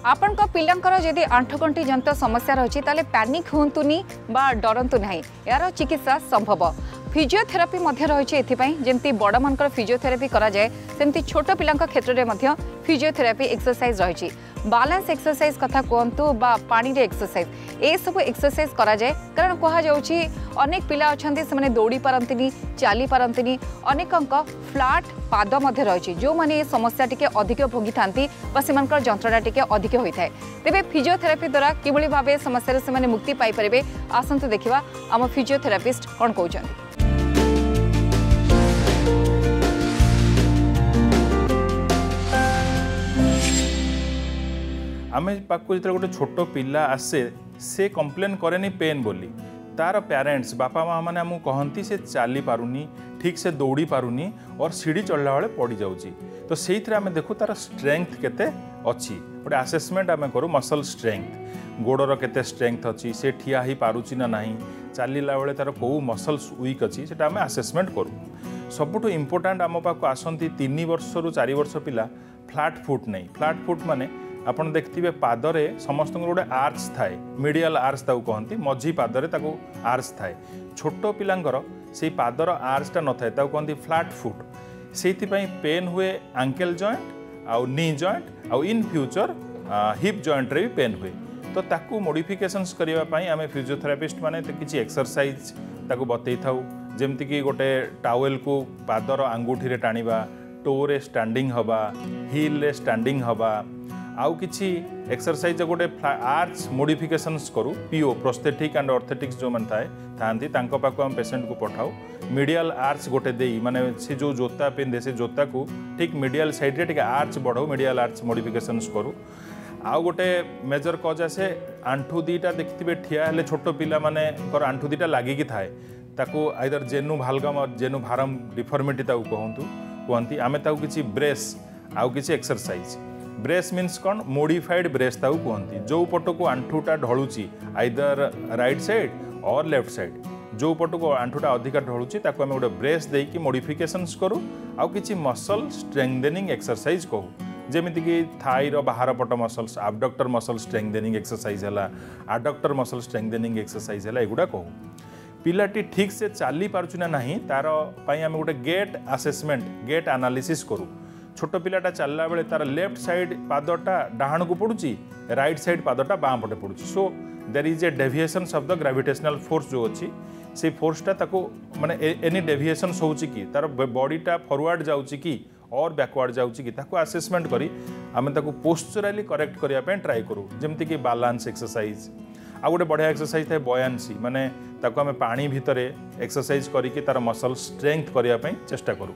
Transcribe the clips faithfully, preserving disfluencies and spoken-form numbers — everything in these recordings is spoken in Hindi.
आपण पिलांकर जदि आंठगंठी जंत समस्या रही ताले पैनिक हुंतुनी बा डरंतु नहीं यार चिकित्सा संभव। फिजियोथेरापी रही जमती बड़ मानकर फिजियोथेरापी करा जाए सेमती छोट पिला क्षेत्र में फिजियोथेरापी एक्सरसाइज रही बैलेंस एक्सरसाइज कथा कहतु बा पानी रे एक्सरसाइज ए सब एक्सरसाइज करा जाए कारण कह जाउछि अनेक पिला अछंती से दौड़ी पारंतिनी चली पारंतिनी अनेक फ्लैट पाद मध्य रही जो माने समस्या टिके अधिक भोगी थांती बा सेमानकर जंत्रणा टिके अधिक होता है तेबे फिजियोथेरापी द्वारा किभली भाबे समस्या से माने मुक्ति पाई परिबे आसंतु देखिबा आम फिजियोथेरापिस्ट कोन कहउछंती। आमे पाकु जिते गोटे छोट पिला आसे से कंप्लेन करेनी पेन बोली तार पेरेंट्स बापा माँ मैंने आमको कहती से चली पारुनी ठीक से दौड़ी पारुनी और सीढ़ी चढ़ला बेले पड़ जाऊँगी तो से आम देखू तार स्ट्रेंथ केते अच्छी गोटे आसेसमेंट आम करूँ मसल स्ट्रेंथ गोड़र केते स्ट्रेंथ अच्छी से ठिया ही पारुची ना नहीं चलला बेले तार कौ मसल्स वीक अच्छी से आम आसेसमेंट करूँ। सबुठु इम्पोर्टाट आम पाक आसती तीन वर्ष रु चार वर्ष पिला फ्लैट फुट नहीं फ्लैट फुट माने आपन देखिए पादरे समस्त गोटे आर्च थाए मीडियल आर्च ताकू कहती मझी पादरे ताकू आर्च थाए छोट पिलांकर से पादर आर्चटा न थाए ताकू कहती फ्लैट फुट से पेन हुए आंकेल जॉइंट आउ नी जॉइंट आउ इन फ्यूचर हिप जॉइंट रे भी पेन हुए तो ताकू मॉडिफिकेशंस करबा पई आमे फिजियोथेरापिस्ट माने किछि एक्सरसाइज ताकू बतई थाउ जेमति कि गोटे टावेल को पादर आंगुठी रे टाणीबा टोरे स्टैंडिंग हवा हिल रे स्टैंडिंग हवा आउ किछि एक्सरसाइज गोटे आर्च मॉडिफिकेशंस करू पीओ प्रोस्थेटिक एंड ऑर्थेटिक्स जो मन थाए थांती तांको पाको हम पेशेंट को पठाऊ मीडियल आर्च गोटे देई माने से जो जोता पिंधे से जोता को ठीक मीडियल साइड रे ठीक आर्च बढ़ाऊ मीडियल आर्च मॉडिफिकेशंस करू। आउ गोटे मेजर कज आसे आंठू दीटा देखिथिबे ठिया हेले छोट पिला माने कर आंठू दीटा लागिकी थाए ताकू आइदर जेनु भालगम और जेनु भारम डिफॉर्मिटी ताकू कहंतु कहंती आमे ताकू किछि ब्रेस आउ किछि एक्सरसाइज ब्रेस मीन्स कौन मोडिफाइड ब्रेस ताऊ कहती जो पट को आंठूटा ढलुची आइदर राइट साइड और लेफ्ट साइड जो पट को आंठूटा अधिका ढलुची ताको आमे गोटे ब्रेस देकी मॉडिफिकेशंस करू आउ किछि मसल स्ट्रेंथेनिंग एक्सरसाइज कहू जेमिति कि थाई रो बाहर पट muscles abductor muscle strengthening exercise हला एडक्टर मसल स्ट्रेंथेनिंग एक्सरसाइज हला एगुडा कहू। पिलाटी ठीक से चली पारुची ना नहीं तार पई आमे गोटे गेट असेसमेंट गेट एनालिसिस करू छोट पिलाटा चलला बेले तार लेफ्ट साइड पादटा डाहाण को पड़ुची राइट साइड पादटा बाँ पटे पड़ुची so there is a deviations of the gravitational force जो अच्छी से फोर्सटा ताको माने एनी डेविएशंस होउची कि तार बॉडीटा फॉरवर्ड जाउची कि और बैकवर्ड जाउची कि ताको असेसमेंट करी आमे ताको पोस्चरली करेक्ट करिया पे ट्राई करू जेमति कि बैलेंस एक्सरसाइज आ गोटे बढ़िया एक्सरसाइज थाए बयानसी माने ताको आमे पानी भितरे एक्सरसाइज करी कि तार मसल स्ट्रेंथ करिया पे चेष्टा करू।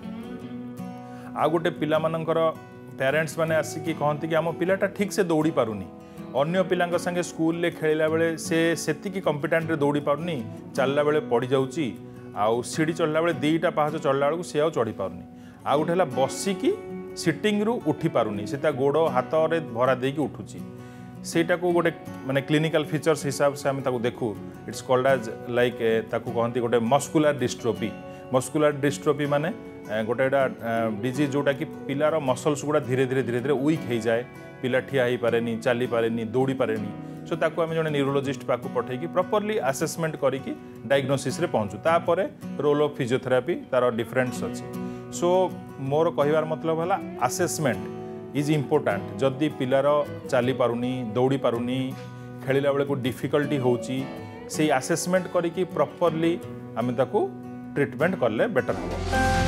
आ गोटे पिला मानकर पेरेंट्स माने आसिकी कहती कि आम पिलाटा ठीक से दौड़ी पारुनी अन्य पिलांक संगे स्कूल ले खेलिला बेले से सेतिकी कॉम्पिटेंट रे दौड़ी पारुनी चलला बेले पड़ी जाउची आउ सीढ़ी चढ़ला बेले दीटा पहाच चढ़ला बेलू से आउ चढ़ी पारुनी आ गोटे हला बसिकी सिटिंग रु उठी पारुनी से गोड़ हाथ रे भरा देकी उठुची सेटा को गोटे माने क्लिनिकल फीचर्स हिसाब से आम ताको देखू इट्स कॉल्ड एज लाइक ताको कहती गोटे मस्कुलर डिस्ट्रोफी मस्कुलर डिस्ट्रोफी माने गोटे डिजीज जोटा कि पिलार मसल्स गुड़ा धीरे धीरे धीरे धीरे वीक हो जाए पिला ठिया ही पारेनी चली पारेनी दौड़ी पारेनी सो ताको आम जने न्यूरोलॉजिस्ट पाक पठेकी प्रॉपर्ली असेसमेंट करिकी डायग्नोसिस रे पहुँचू तापर रोल ऑफ फिजियोथेरापी तार डिफरेंस अच्छी सो मोर कहिबार मतलब है असेसमेंट इज इम्पोर्टाट जदि पिलार चली पारुनी दौड़ी पारुनी खेलिला बेले को डिफिकल्टी होची से असेसमेंट करिकी प्रॉपर्ली आम ताको ट्रीटमेंट करले बेटर हो।